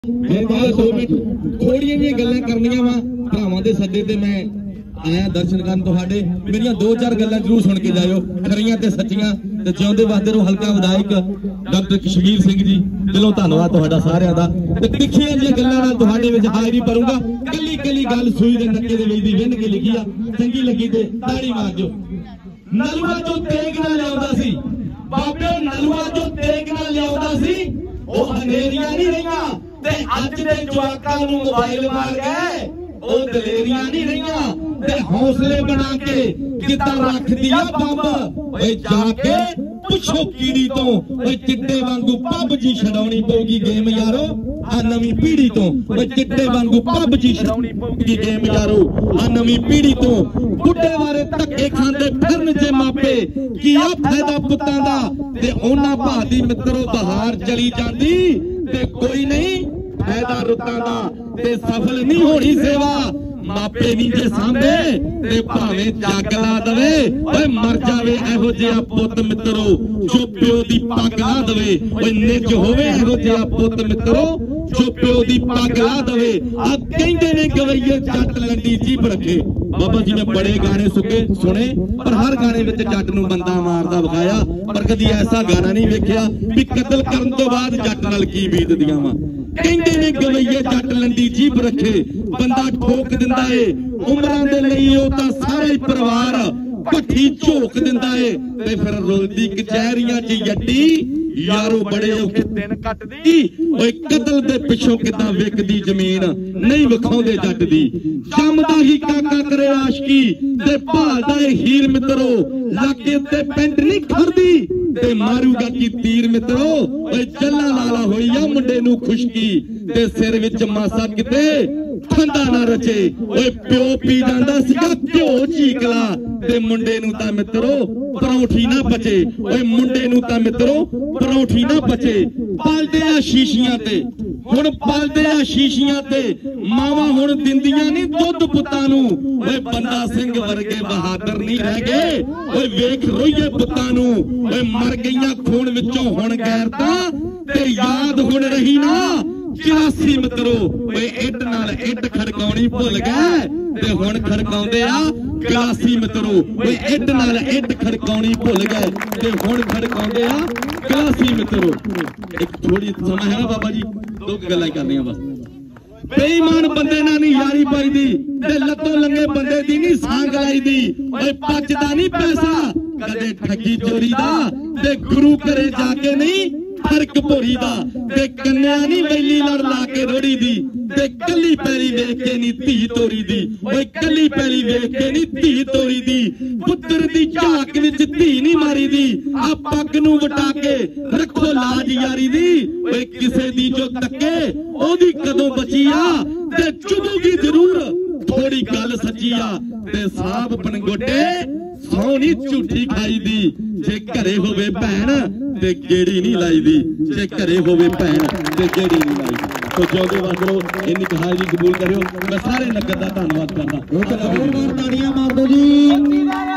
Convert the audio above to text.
मेरे पास 2 मिनट थोड़ियां जी गल्लां करनियां वा भरावां दे सद्दे ते मैं आया दर्शन करन तुहाडे मेरियां 2-4 गल्लां जरूर सुन के जाओ खरियां ते सच्चियां ते जिउंदे वादे रहो हल्का विधायक डॉक्टर कश्मीर सिंह जी दिलों धन्नवाद तुहाडा सारियां दा ते तिखियां जी गल्लां नाल तुहाडे विच हाज़री भरूंगा कल्ली कल्ली गल सूई दे नक्के दे विच दी विंन के लिखी आ चंगी लगी ते ताड़ी मार जो नलूआ जो तेग नाल लिआउंदा सी बाबे नलूआ जो तेग नाल लिआउंदा सी ਉਹ ਹਨੇਰੀਆਂ नहीं रहियां ते अज दे जवाकां नूं मोबाइल मार गए ओ दलेरियां नहीं रहियां ते हौसले बना के किता रख दिया बंब ओए जाके पुछो कीड़ी तो ओए चिट्टे वांगू पबजी छडाउणी पऊगी गेम यारो आ नवीं पीढ़ी तो ओए चिट्टे वांगू पबजी छडाउणी पऊगी गेम यारो आ नवीं पीढ़ी तो बुड्ढे वारे धक्के खांदे फिरन जे मापे की आ फायदा पुत्तां दा ते ओना भादी मित्रो बहार चली जांदी ते कोई नहीं फायदा रुत्तां दा ते सफल नहीं होनी सेवा मापे नहीं जे सांभे ते भावें जग ला दवे ओए मर जावे एहो जिहा पुੱਤ मित्रो जो प्यो दी पग ला दवे ओए निज होवे एहो जिहा पुੱਤ मित्रो जो प्यो दी पग ला दवे आ कहंदे ने गवैये जट लंडी जीभ रखे बाबा जी ने बड़े गाने सुने पर हर गाने विच जट नूं बंदा मारदा विखाया पर कदी ऐसा गाना नहीं वेखिया भी कतल करन तो बाद जट नाल की बीतदियां वा कहंदे ने गवैये जट लंडी जीभ रखे बंदा ठोक दिंदा है उमरां दे लई ओ तां सारा ही परिवार भट्ठी झोक दिंदा है ते फिर रोलदी कचहरियां च यड्डी यारो बड़े औखे दिन कटदी ओए कतल दे पिछों किदां विकदी जमीन नहीं विखाउंदे जट दी जमदा ही काका करे आशकी ते भालदा ए हीर मित्रो लागे ते पिंड नहीं खड़दी ते मारूगा की तीर मित्रो ओए चल्ला लाला होई आ मुंडे नूं खुशकी ते सिर विच मासा किते ठंडा ना रचे ओए प्यो पी जांदा सीगा घ्यो चीकला ते मुंडे नूं तां मित्रो परौठी ना बचे ओए मुंडे नूं तां मित्रो परौठी ना बचे पालदे आ शीशियां ते हुण पालदे आ शीशियां ते मावां हुण दिंदियां नहीं दुध पुत्तां नूं ओए बंदा सिंह वर्गे बहादुर नहीं रह गए ओए वेख रोइए पुत्तां नूं ओए मर गईयां खून विचों हुण गैरतां ते याद हुण रही ना 84 मित्रो ओए इट नाल इट खड़काउणी भुल गए ते हुण खड़काउंदे आ 81 मित्रो ओए इट नाल इट खड़काउणी भुल गए ते हुण खड़काउंदे आ 81 मित्रो एक थोड़ी समा है ना बाबा जी 2 गल्लां करनियां बस बेईमान बंदे ना नहीं यारी पाई दी ते लत्तों लंगे बंदे दी नहीं सांग लाई दी ओए पचदा नहीं पैसा कदे ठगी चोरी दा ते गुरु घरे जाके नहीं फर्क भोरी दा ते कन्या नहीं वैली लड़ ला के रोड़ी दी ते कली पैली वेख के नहीं धी तोरी दी ओए कली पैली वेख के नहीं धी तोरी दी पुत्र दी झाक विच धी नहीं मारी दी आ पग नूं वटा के रखो लाज यारी दी ओए किसे दी जो तके ओदी कदों बची आ ते चुभूगी जरूर थोड़ी गल सच्ची आ ते साहब पनगोटे सोनी झूठी खाई दी जे घरे होवे भैन ते गेड़ी नहीं लाई दी जे घरे होवे भैन ते गेड़ी नहीं लाई तो जिउंदे वादरो इन्नी हाज़री कबूल करियो मैं सारे नगर दा धन्नवाद करदा ताड़ियां मार दो जी।